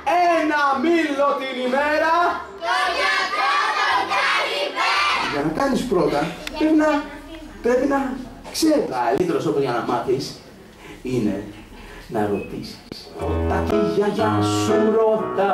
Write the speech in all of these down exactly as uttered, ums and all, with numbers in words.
ένα μήλο την ημέρα. Το γιατρό τον καλημέρα. Για να κάνεις πρώτα, πρέπει να, πρέπει να ξέρεις. Το καλύτερο τρόπο για να μάθεις είναι να ρωτήσεις. Ρώτα τη γιαγιά σου, ρώτα.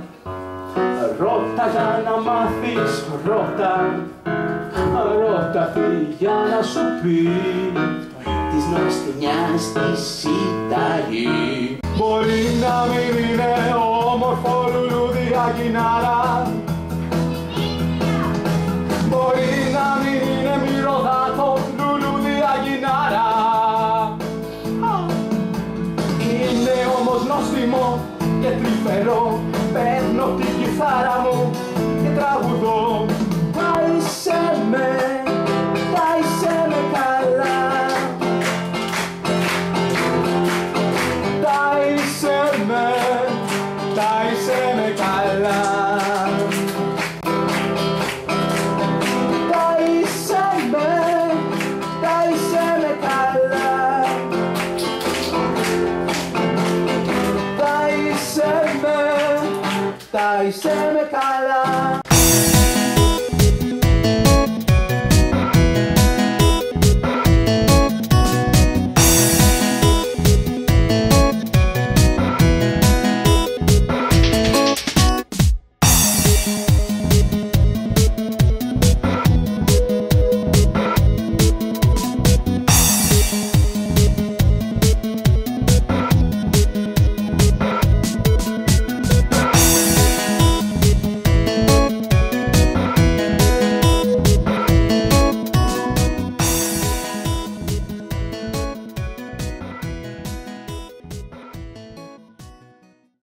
Ρώτα για να μάθεις, ρώτα. Ρώτα τη για να σου πει της νοστιμιάς τη συνταγή. Μπορεί να μην είναι όμορφο λουλούδι αγινάρα. Μπορεί να μην είναι μυρωδάτο λουλούδι αγινάρα. Είναι όμως νόστιμο και τρυφερό. Παίρνω την κιθάρα μου και τραγουδώ. Τάισε με, τάισε με καλά. Τάισε με, τάισε με καλά. Τάισε με, τάισε με καλά. Τάισε με, τάισε με καλά.